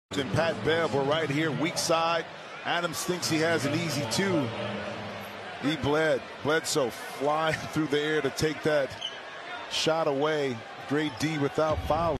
And Pat Bev were right here, weak side. Adams thinks he has an easy two. He Bledsoe flying through the air to take that shot away. Great D without foul.